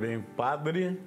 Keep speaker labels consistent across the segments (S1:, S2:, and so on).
S1: bem, padre?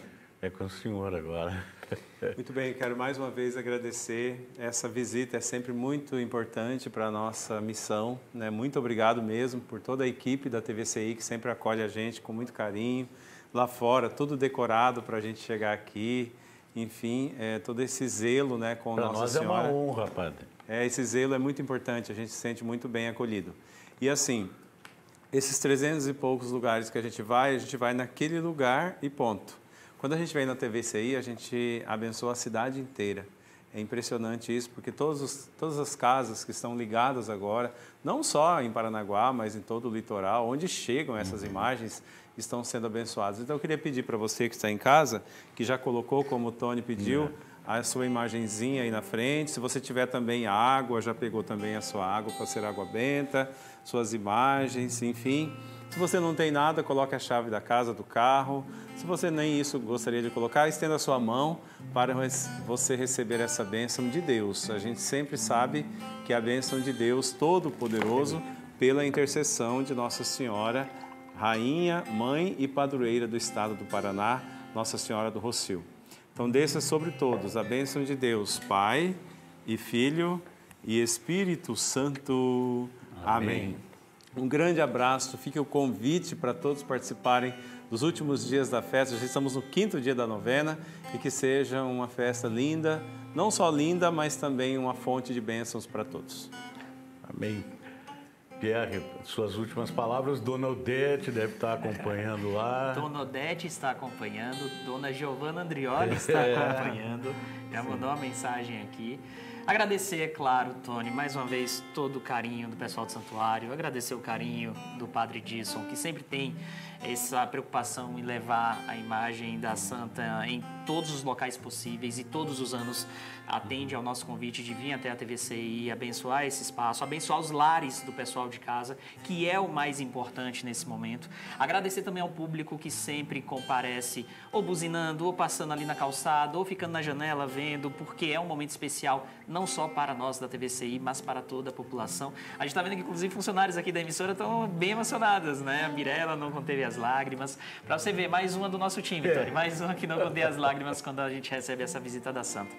S1: É com o senhor agora.
S2: Muito bem, quero mais uma vez agradecer. Essa visita é sempre muito importante para a nossa missão, né? Muito obrigado mesmo por toda a equipe da TVCI que sempre acolhe a gente com muito carinho. Lá fora, tudo decorado para a gente chegar aqui. Enfim, todo esse zelo, né, com Nossa Senhora.
S1: Para nós é uma honra, padre.
S2: Esse zelo é muito importante, a gente se sente muito bem acolhido. E assim, esses 300 e poucos lugares que a gente vai naquele lugar e ponto. Quando a gente vem na TVCI, a gente abençoa a cidade inteira. É impressionante isso, porque todas as casas que estão ligadas agora, não só em Paranaguá, mas em todo o litoral, onde chegam essas imagens, estão sendo abençoadas. Então, eu queria pedir para você que está em casa, que já colocou, como o Tony pediu, a sua imagenzinha aí na frente. Se você tiver também água, já pegou também a sua água para ser água benta, suas imagens, enfim. Se você não tem nada, coloque a chave da casa, do carro. Se você nem isso gostaria de colocar, estenda a sua mão para você receber essa bênção de Deus. A gente sempre sabe que a bênção de Deus Todo-Poderoso, pela intercessão de Nossa Senhora, Rainha, Mãe e Padroeira do Estado do Paraná, Nossa Senhora do Rossio. Então, desça sobre todos a bênção de Deus, Pai e Filho e Espírito Santo. Amém. Um grande abraço, fica o convite para todos participarem dos últimos dias da festa. Já estamos no 5º dia da novena e que seja uma festa linda, não só linda, mas também uma fonte de bênçãos para todos.
S1: Amém. Pierre, suas últimas palavras. Dona Odete deve estar acompanhando lá.
S3: Dona Odete está acompanhando, Dona Giovana Andrioli está acompanhando, já mandou uma mensagem aqui. Agradecer, é claro, Tony, mais uma vez todo o carinho do pessoal do santuário, agradecer o carinho do Padre Disson, que sempre tem essa preocupação em levar a imagem da Santa em todos os locais possíveis e todos os anos atende ao nosso convite de vir até a TVCI, abençoar esse espaço, abençoar os lares do pessoal de casa, que é o mais importante nesse momento. Agradecer também ao público que sempre comparece, ou buzinando, ou passando ali na calçada, ou ficando na janela vendo, porque é um momento especial, não só para nós da TVCI, mas para toda a população. A gente está vendo que, inclusive, funcionários aqui da emissora estão bem emocionadas, né? A Mirella não conteve as lágrimas. Para você ver, mais uma do nosso time, Tony, mais uma que não conteve as lágrimas quando a gente recebe essa visita da Santa.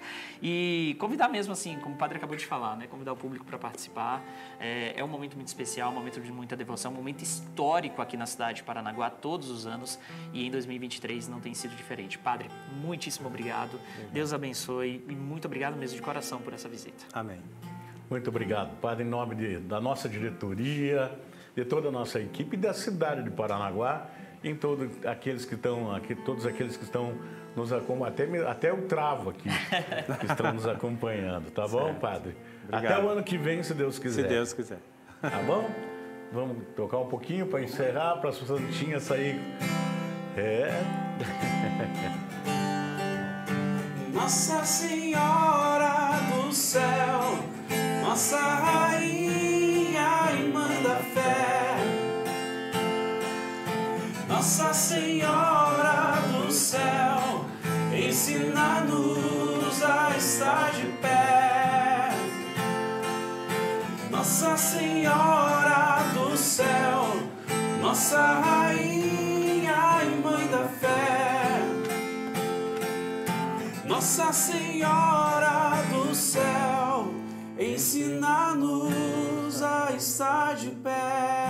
S3: E convidar mesmo, assim, como o padre acabou de falar, né? Convidar o público para participar. É um momento muito especial, um momento de muita devoção, um momento histórico aqui na cidade de Paranaguá, todos os anos, e em 2023 não tem sido diferente. Padre, muitíssimo obrigado. Deus abençoe e muito obrigado mesmo de coração por essa visita.
S2: Amém.
S1: Muito obrigado, Padre, em nome da nossa diretoria, de toda a nossa equipe e da cidade de Paranaguá, em todos aqueles que estão aqui, todos aqueles que estão nos acompanhando, até o Travo aqui, que estão nos acompanhando, tá bom, Padre?
S2: Obrigado.
S1: Até o ano que vem, se Deus quiser.
S2: Se Deus quiser.
S1: Tá bom? Vamos tocar um pouquinho para encerrar, para a Santinha sair.
S4: Nossa Senhora do Céu, nossa Rainha e Mãe da Fé, Nossa Senhora do Céu, ensina-nos a estar de pé. Nossa Senhora do Céu, nossa Rainha e Mãe da Fé, Nossa Senhora do Céu, ensina-nos a estar de pé.